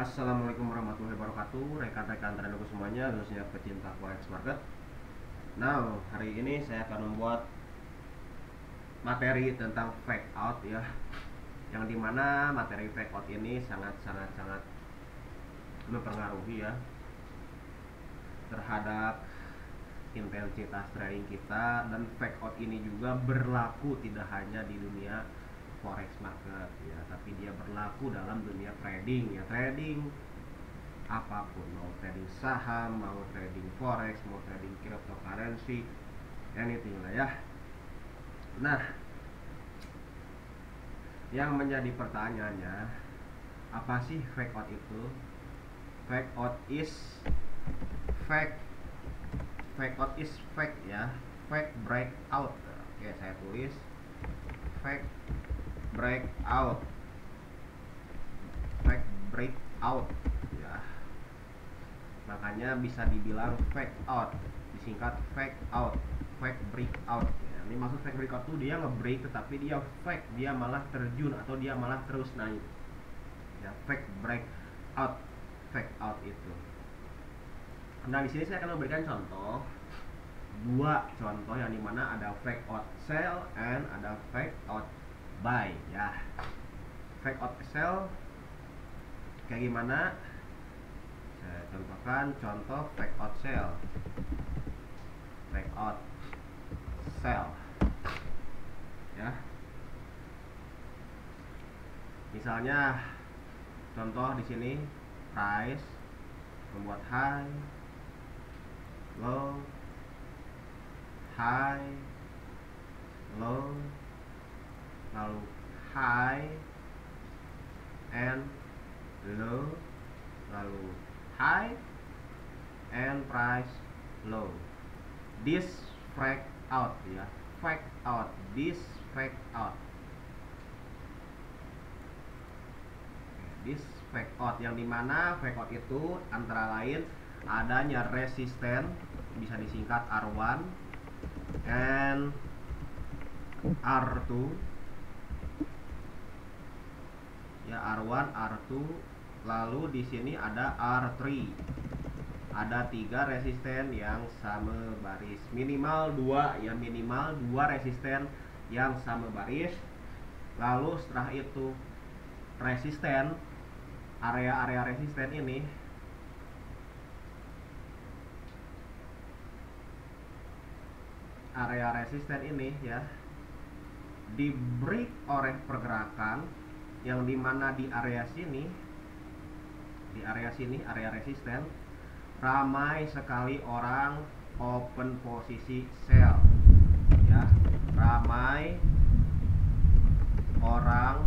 Assalamualaikum warahmatullahi wabarakatuh, rekan-rekan traderku semuanya, khususnya pecinta forex market. Nah, hari ini saya akan membuat materi tentang fake out ya, yang dimana materi fake out ini sangat mempengaruhi ya terhadap intensitas trading kita, dan fake out ini juga berlaku tidak hanya di dunia forex market ya, tapi dia berlaku dalam dunia trading ya, trading apapun, mau trading saham, mau trading forex, mau trading cryptocurrency, anything lah ya. Nah, yang menjadi pertanyaannya, apa sih fake out itu? Fake out is fake out is fake ya, fake breakout. Oke, saya tulis fake breakout, fake breakout ya, makanya bisa dibilang fake out, disingkat fake out, fake breakout ya. Ini maksud fake breakout tuh dia nge-break tetapi dia fake, dia malah terjun atau dia malah terus naik ya, fake breakout, fake out itu. Nah, di sini saya akan memberikan contoh, dua contoh yang dimana ada fake out sell and ada fake out buy ya. Fake out sell kayak gimana? Saya contohkan contoh fake out sell. Fake out sell ya. Misalnya contoh di sini price membuat high, low, high, low, lalu high and low, lalu high and price low. This fake out ya, fake out, this fake out. This fake out yang dimana fake out itu antara lain adanya resisten, bisa disingkat R1 and R2 ya, R1 R2, lalu di sini ada R3. Ada 3 resisten yang sama baris, minimal 2 ya, minimal 2 resisten yang sama baris. Lalu setelah itu resisten, area-area resisten ini ya di break oleh pergerakan yang dimana di area sini, area resisten, ramai sekali orang open posisi sell ya, ramai orang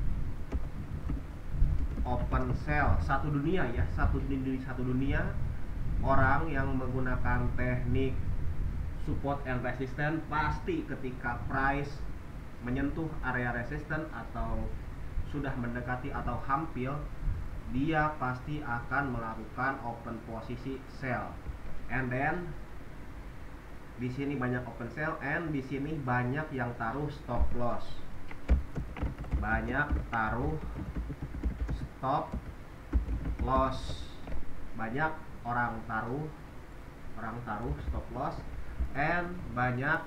open sell, satu dunia ya, satu dunia orang yang menggunakan teknik support and resistance. Pasti ketika price menyentuh area resistance atau sudah mendekati atau hampir, dia pasti akan melakukan open posisi sell, and then di sini banyak open sell, and di sini banyak yang taruh stop loss, banyak taruh stop loss, banyak orang taruh stop loss, and banyak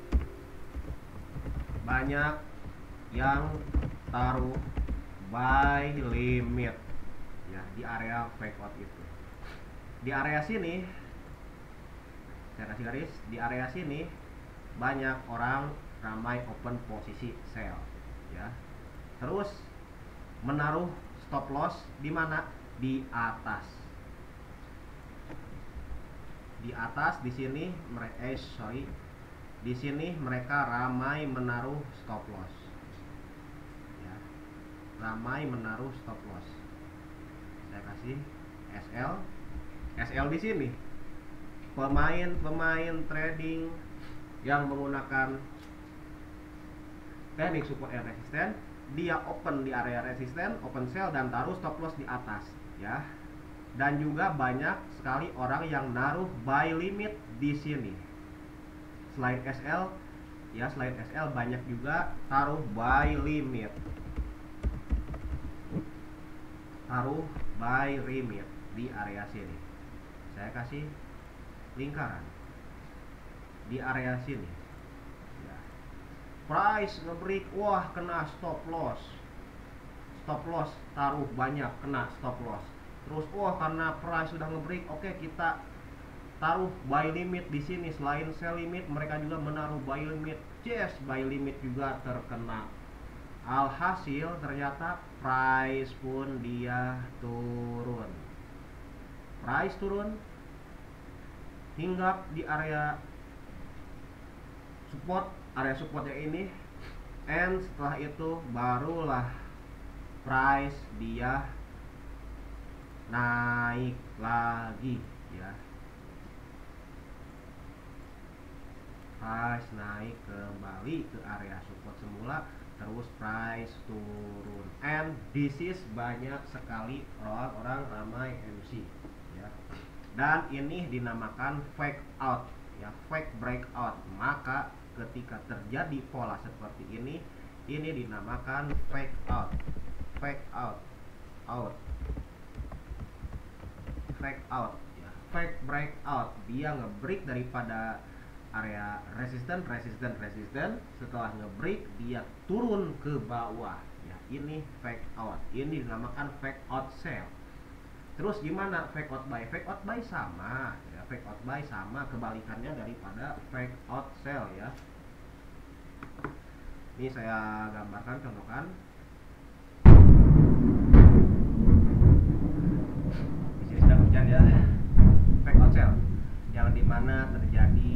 yang taruh buy limit ya di area fake out itu. Di area sini saya kasih garis, di area sini banyak orang ramai open posisi sell ya, terus menaruh stop loss di mana? Di atas. Di sini di sini mereka ramai menaruh stop loss ya, ramai menaruh stop loss. Saya kasih SL di sini. Pemain trading yang menggunakan teknik support and resistance, dia open di area resisten, open sell dan taruh stop loss di atas ya. Dan juga banyak sekali orang yang naruh buy limit di sini. Selain SL ya, selain SL banyak juga taruh buy limit. taruh buy limit di area sini. Saya kasih lingkaran di area sini ya. Price ngebreak, wah kena stop loss, taruh banyak, kena stop loss. Terus wah karena price sudah ngebreak, oke kita taruh buy limit di sini. Selain sell limit, mereka juga menaruh buy limit. Yes, buy limit juga terkena. Alhasil ternyata price pun dia turun. Price turun hinggap di area supportnya ini, and setelah itu barulah price dia naik lagi ya. Price naik kembali ke area support semula, terus price turun, and this is banyak sekali orang-orang ramai MC ya. Dan ini dinamakan fake out ya, fake breakout. Maka ketika terjadi pola seperti ini dinamakan fake out, fake out, fake out ya. Fake breakout, dia ngebreak daripada area resisten, setelah ngebreak dia turun ke bawah ya. Ini fake out, ini dinamakan fake out sell. Terus gimana fake out buy? Fake out buy sama ya, fake out buy sama kebalikannya daripada fake out sell ya. Ini saya gambarkan, contohkan. Di sini sedang hujan ya. Fake out sell yang dimana terjadi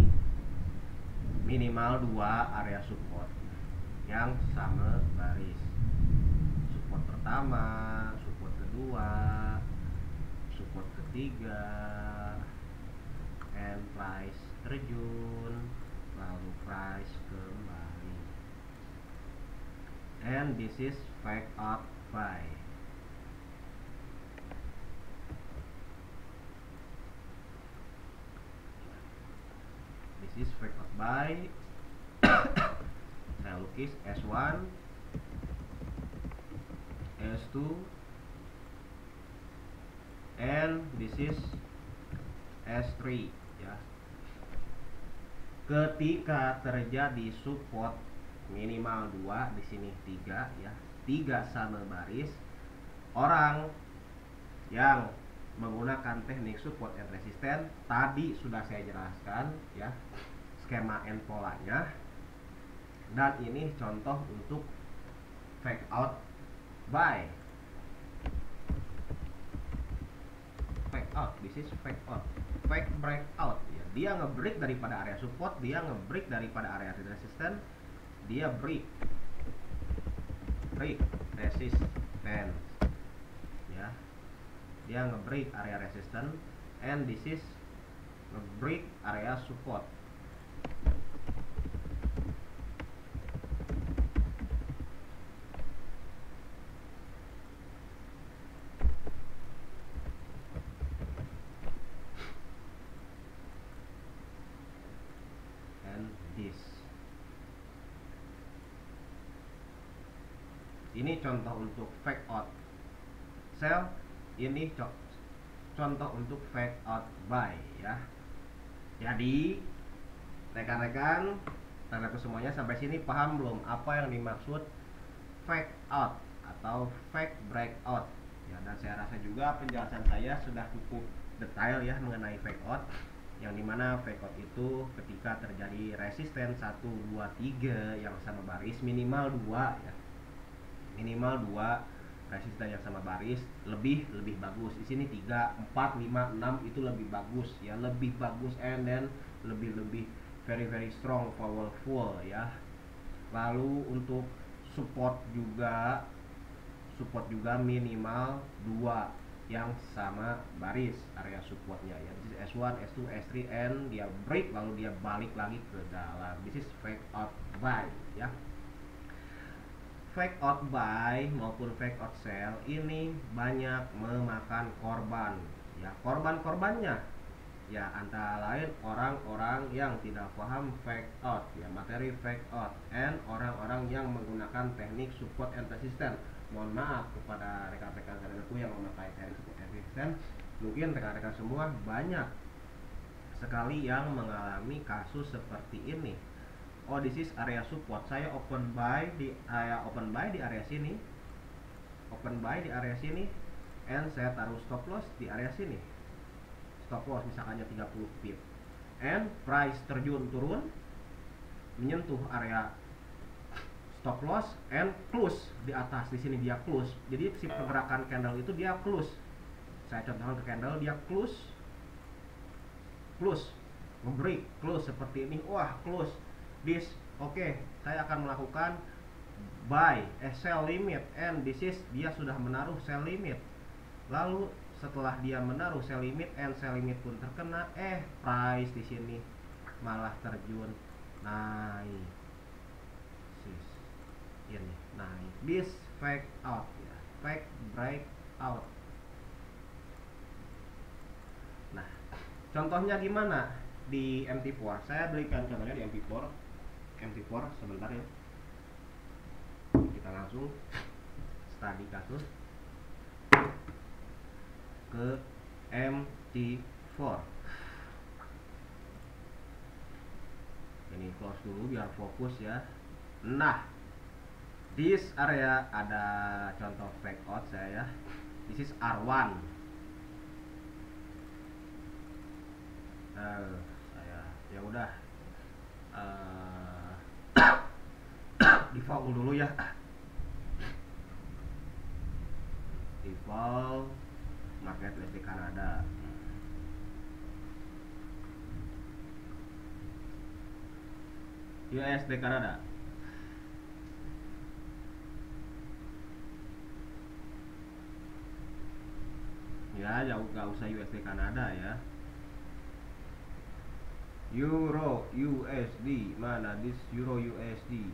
minimal 2 area support yang sama baris. Support pertama, support kedua, support ketiga, and price terjun, lalu price kembali. And this is fake out buy. This is fake out buy. Saya lukis S1, S2, and this is S3 ya. Ketika terjadi support minimal 2, di sini 3 ya, 3 sama baris, orang yang menggunakan teknik support and resistance tadi sudah saya jelaskan ya, skema and polanya. Dan ini contoh untuk fake out buy. Fake out, this is fake out. Fake breakout ya. Dia ngebreak daripada area support, dia ngebreak daripada area resistance, dia break resistance ya. Dia ngebreak area resistance, and this is ngebreak area support. And this. Ini contoh untuk fake out sell, ini contoh untuk fake out buy ya. Jadi rekan-rekan, teman-teman semuanya sampai sini paham belum apa yang dimaksud fake out atau fake breakout ya? Dan saya rasa juga penjelasan saya sudah cukup detail ya mengenai fake out, yang dimana fake out itu ketika terjadi resisten 1, 2, 3 yang sama baris, minimal 2 ya, minimal 2 resisten yang sama baris, lebih bagus. Di sini 3, 4, 5, 6 itu lebih bagus ya, lebih bagus, and then lebih very strong, powerful ya. Lalu untuk support juga minimal 2 yang sama baris area supportnya ya. This is S1, S2, S3, and dia break lalu dia balik lagi ke dalam. This is fake out buy ya. Fake out buy maupun fake out sell ini banyak memakan korban ya. Korbannya ya antara lain orang-orang yang tidak paham fake out ya, materi fake out, and orang-orang yang menggunakan teknik support and resistance. Mohon maaf kepada rekan-rekan sekalian, resisten. Mungkin rekan-rekan semua banyak sekali yang mengalami kasus seperti ini. Oh, this is area support. Saya open buy di area sini. Open buy di area sini, and saya taruh stop loss di area sini. Stop loss misalnya 30 pip. And price terjun turun menyentuh area stop loss and close di atas. Di sini dia close. Jadi si pergerakan candle itu dia close. Saya contohkan ke candle, dia close, nge-break, close seperti ini. Wah, close this. Oke, saya akan melakukan buy, sell limit, and this is dia sudah menaruh sell limit. Lalu setelah dia menaruh sell limit and sell limit pun terkena, price di sini malah terjun naik. Ini naik. This fake out ya, fake break out. Nah, contohnya gimana di MT4? Saya berikan contohnya di MT4 sebentar ya. Kita langsung study kasus ke MT4. Ini close dulu biar fokus ya. Nah, this area ada contoh fake out saya ya. This is R1. Saya ya udah default dulu ya. Default market USD Kanada. USD Kanada. Ya, jauh gak usah USD Kanada ya. Euro USD, mana this Euro USD?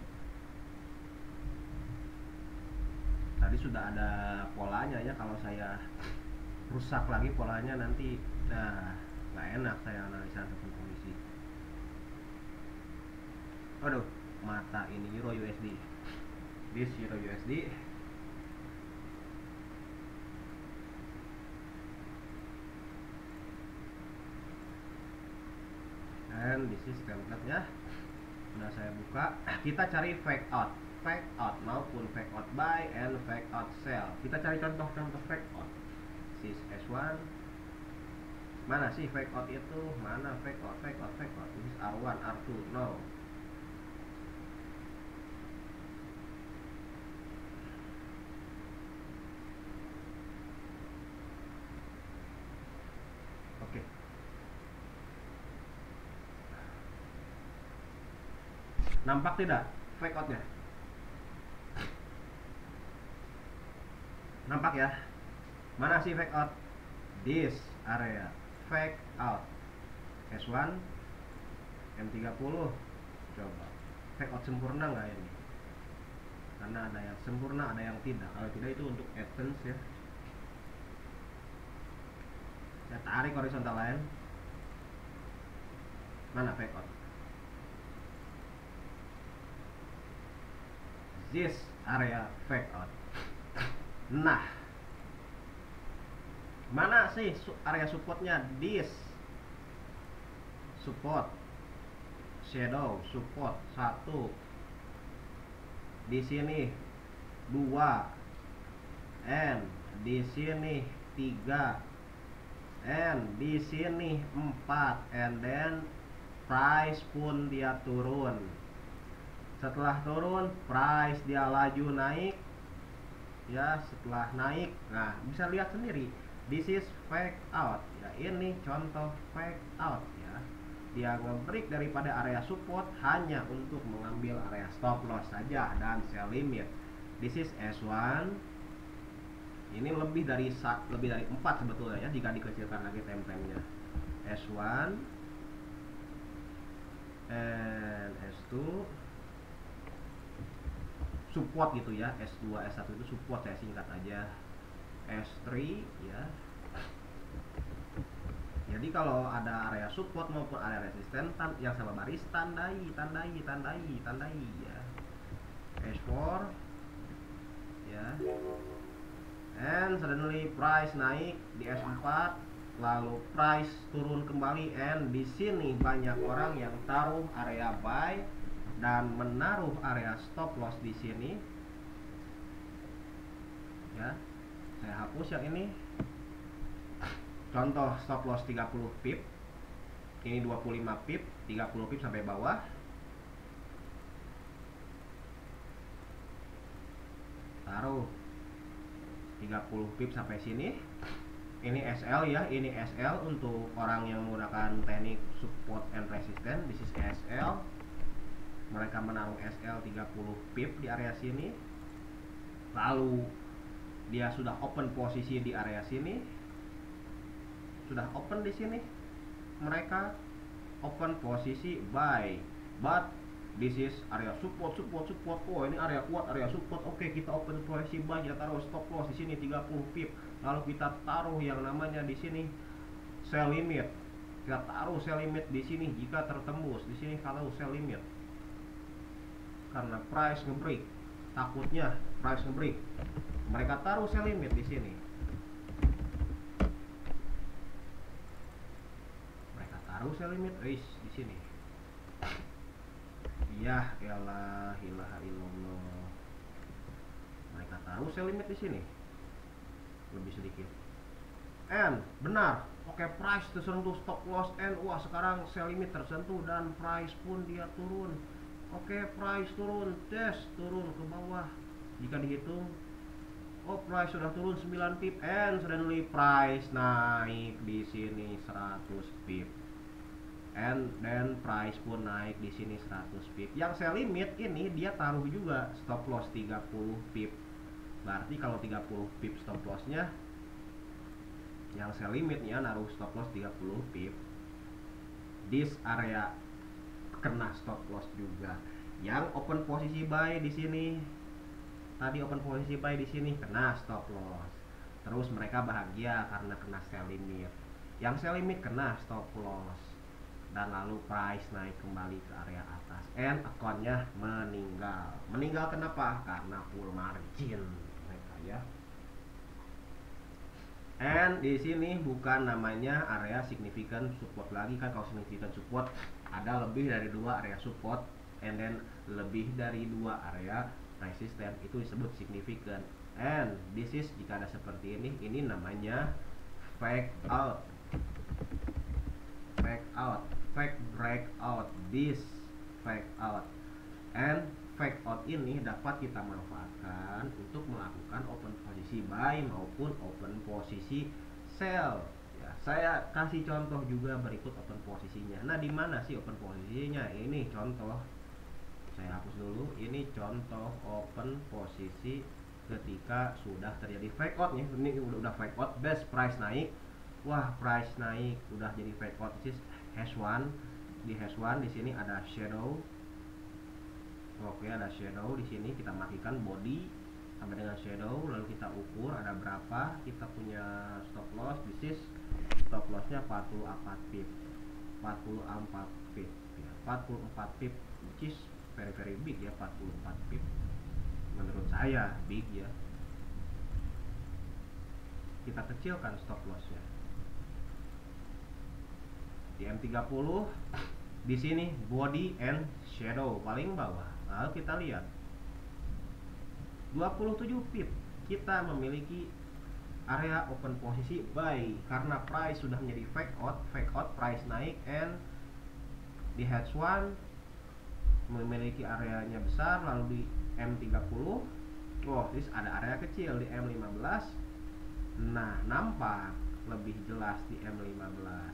Tadi sudah ada polanya ya. Kalau saya rusak lagi polanya nanti, nah nggak enak saya analisa ataupun kondisi. Aduh, mata ini Euro USD. This Euro USD. And this is template ya. Sudah saya buka. Kita cari fake out maupun fake out buy and fake out sell. Kita cari contoh-contoh fake out. This is S1. Mana sih fake out itu? Mana fake out? This is R1, R2, no. Oke. Nampak tidak fake outnya? Nampak ya? Mana sih fake out? This area fake out. S1 M30. Coba fake out sempurna nggak ini? Karena ada yang sempurna, ada yang tidak. Kalau tidak itu untuk advance ya. Saya tarik horizontal line. Mana fake out? This area fake out. Nah, mana sih area supportnya? This support, shadow support 1, di sini 2, and di sini 3, and di sini 4, and then price pun dia turun. Setelah turun, price dia laju naik ya. Setelah naik, nah bisa lihat sendiri, this is fake out ya. Ini contoh fake out ya. Dia nge-break daripada area support hanya untuk mengambil area stop loss saja dan sell limit. This is S1. Ini lebih dari 4 sebetulnya ya, jika dikecilkan lagi time frame-nya. S1 and S2 support gitu ya. S2, S1 itu support, saya singkat aja. S3 ya. Jadi kalau ada area support maupun area resisten yang sama baris, tandai ya. S4 ya. and suddenly price naik di S4, lalu price turun kembali, and di sini banyak orang yang taruh area buy dan menaruh area stop loss di sini. Ya, saya hapus yang ini. Contoh stop loss 30 pip. Ini 25 pip, 30 pip sampai bawah. Taruh 30 pip sampai sini. Ini SL ya, ini SL untuk orang yang menggunakan teknik support and resistance. This is SL. Mereka menaruh SL 30 pip di area sini. Lalu dia sudah open posisi di area sini. Sudah open di sini. Mereka open posisi buy. But this is area support. Oh, ini area kuat, area support. Oke, kita open posisi buy, kita taruh stop loss di sini 30 pip. Lalu kita taruh yang namanya di sini sell limit. Kita taruh sell limit di sini jika tertembus. Di sini kalau sell limit. Karena price nge-break. Takutnya price nge-break. Mereka taruh sell limit di sini. Mereka taruh sell limit di sini. Ya elah, ilaha illallah. Mereka taruh sell limit di sini. Lebih sedikit. And benar. Oke, price tersentuh stop loss, and wah, sekarang sell limit tersentuh dan price pun dia turun. Oke, price turun, turun ke bawah. Jika dihitung, oh, price sudah turun 9 pip, and suddenly price naik di sini 100 pip. And then price pun naik di sini 100 pip. Yang sell limit ini dia taruh juga stop loss 30 pip. Berarti kalau 30 pip stop lossnya, yang sell limitnya naruh stop loss 30 pip. This area kena stop loss juga. Yang open posisi buy di sini, tadi open posisi buy di sini kena stop loss. Terus mereka bahagia karena kena sell limit. Yang sell limit kena stop loss. Dan lalu price naik kembali ke area atas. And account-nya meninggal. Meninggal kenapa? Karena full margin mereka ya. And di sini bukan namanya area significant support lagi kan. Kalau significant support ada lebih dari 2 area support, and then lebih dari 2 area resistance, itu disebut significant. And this is, jika ada seperti ini namanya fake out. Fake out, fake breakout, this fake out. And fake out ini dapat kita manfaatkan untuk melakukan open posisi buy maupun open posisi sell. Ya, saya kasih contoh juga berikut open posisinya. Nah, di mana sih open posisinya? Ini contoh. Saya hapus dulu. Ini contoh open posisi ketika sudah terjadi fake out nih. Ini udah fake out, best price naik. Wah, price naik, udah jadi fake out. This is hash 1. Di hash 1 di sini ada shadow. Oke, ada shadow di sini, kita matikan body sampai dengan shadow, lalu kita ukur ada berapa. Kita punya stop loss. This is stop lossnya 44 pip. 44 pip ya, 44 pip, which is very big ya. 44 pip menurut saya big ya. Kita kecilkan stop lossnya di M30. Di sini body and shadow paling bawah. Lalu kita lihat 27 pip, kita memiliki area open posisi buy karena price sudah menjadi fake out price naik, and di hedge 1 memiliki areanya besar. Lalu di M30, this ada area kecil di M15. Nah, nampak lebih jelas di M15.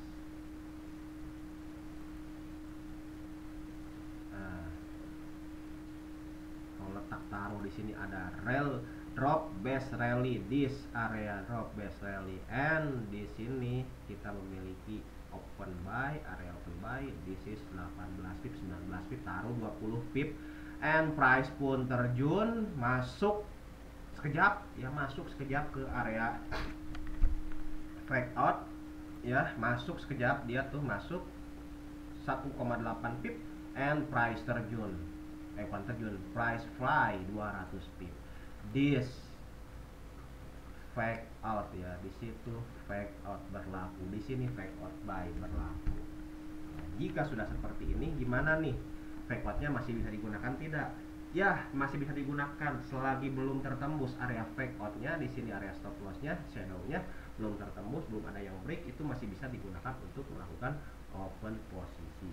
Letak taruh di sini ada drop base rally, this area drop base rally, and di sini kita memiliki open buy, area open buy. This is 18 pip, 19 pip, taruh 20 pip, and price pun terjun masuk sekejap ya, masuk sekejap ke area fake out ya, masuk sekejap, dia tuh masuk 1,8 pip, and price terjun. Bukan terjun, price fly 200 pip. This fake out ya, di situ fake out berlaku, di sini fake out buy berlaku. Nah, jika sudah seperti ini gimana nih? Fake outnya masih bisa digunakan tidak? Ya, masih bisa digunakan selagi belum tertembus area fake outnya. Di sini area stop lossnya, shadownya belum tertembus, belum ada yang break, itu masih bisa digunakan untuk melakukan open posisi.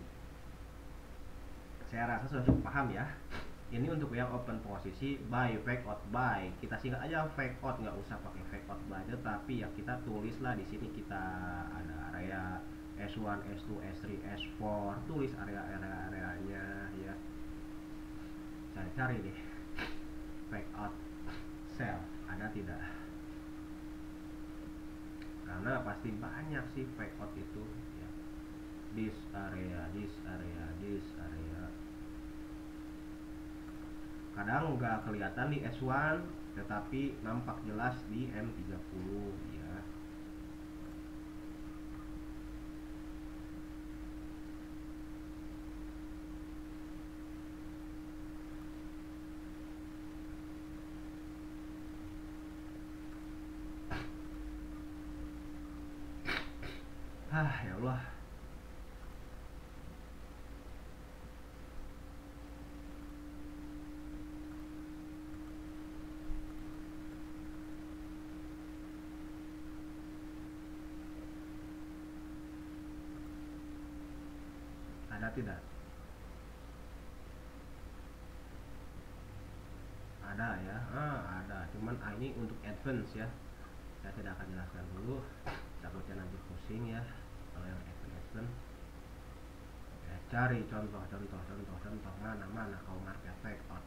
Saya rasa sudah cukup paham ya. Ini untuk yang open posisi buy, fake out buy. Kita singkat aja fake out, nggak usah pakai fake out buy, tapi ya kita tulislah di sini, kita ada area S1, S2, S3, S4, tulis area-areanya ya. Saya cari deh fake out sell ada tidak, karena pasti banyak sih fake out itu ya. This area, this area, this area. Kadang nggak kelihatan di S1 tetapi nampak jelas di M30 ya. Ya Allah. Ada tidak? Ada ya, ada. Cuman ini untuk advance ya. Saya tidak akan jelaskan dulu, takutnya nanti pusing ya kalau yang advance. Ya, cari contoh mana kau market fake out.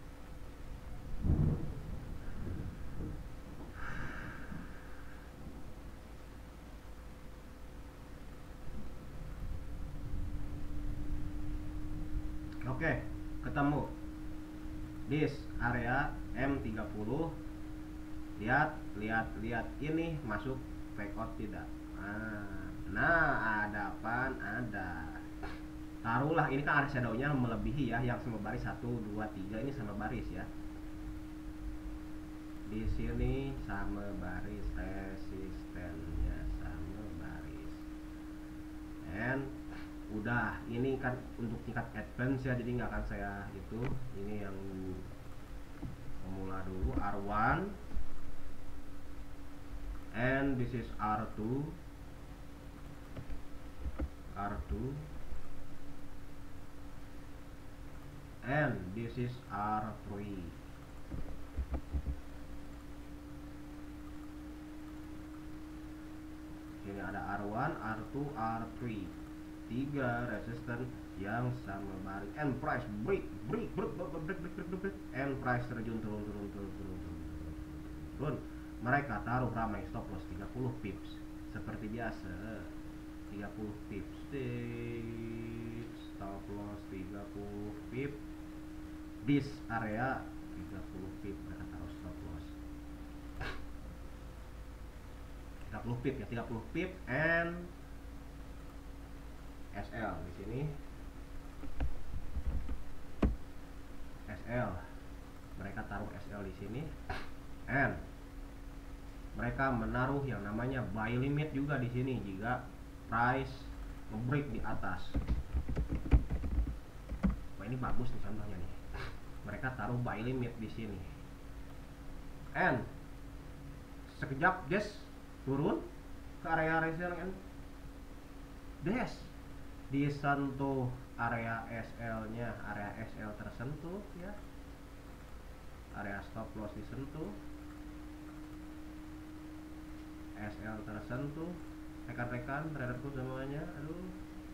Oke, ketemu this area M30. Lihat ini masuk fake out tidak? Nah, ada apaan? Ada. Taruhlah ini kan area shadownya melebihi ya, yang sama baris 1, 2, 3 ini sama baris ya. Di sini sama baris, resistennya sama baris. And udah, ini kan untuk tingkat advance ya, jadi nggak akan saya itu. Ini yang pemula dulu, R1 and this is R2 and this is R3. Sini ada R1, R2, R3, 3 resisten yang sama baris, and price break, and price terjun turun. Mereka taruh ramai stop loss 30 pips seperti biasa. 30 pips, stop loss 30 pip. This area 30 pip mereka taruh stop loss 30 pip ya, 30 pip and SL di sini. SL mereka taruh SL di sini, and mereka menaruh yang namanya buy limit juga di sini jika price nge-break di atas. Wah, ini bagus nih contohnya nih. Mereka taruh buy limit di sini, and sekejap des turun ke area resistance, des disentuh area SL-nya, area SL tersentuh ya, area stop loss disentuh, SL tersentuh. Rekan-rekan traderku semuanya, aduh,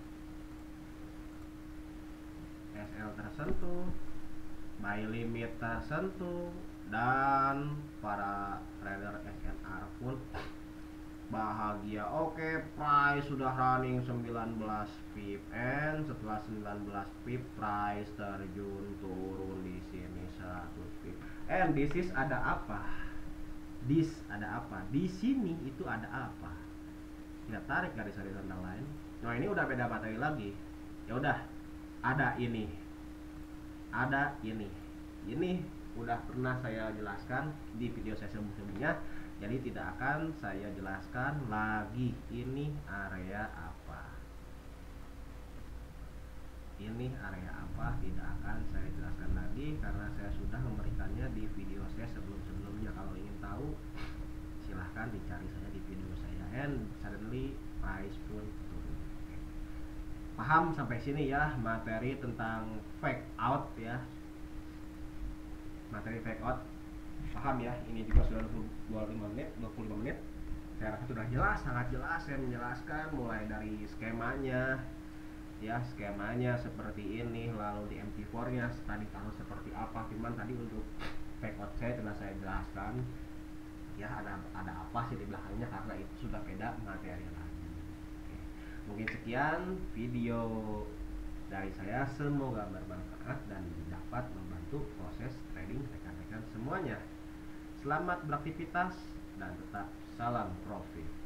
SL tersentuh, buy limit tersentuh, dan para trader SNR pun bahagia. Oke, price sudah running 19 pip, and setelah 19 pip price terjun turun di sini 100 pip. And this is ada apa? Di sini itu ada apa? Kita tarik garis-garis yang lain. Nah, ini udah beda materi lagi. Ya udah, ada ini. Ini udah pernah saya jelaskan di video saya sebelumnya. Jadi tidak akan saya jelaskan lagi ini area apa. Ini area apa tidak akan saya jelaskan lagi karena saya sudah memberikannya di video saya sebelum-sebelumnya. Kalau ingin tahu silahkan dicari saja di video saya. And suddenly price pun turun. Paham sampai sini ya materi tentang fake out ya. Materi fake out paham ya. Ini juga sudah 25 menit. Saya rasa sudah jelas, sangat jelas saya menjelaskan mulai dari skemanya ya, skemanya seperti ini, lalu di MT4 nya tadi tahu seperti apa. Cuman tadi untuk fake out saya telah saya jelaskan ya, ada apa sih di belakangnya karena itu sudah beda materi lagi. Oke. Mungkin sekian video dari saya, semoga bermanfaat dan dapat membantu proses trading rekan-rekan semuanya. Selamat beraktivitas dan tetap salam profit.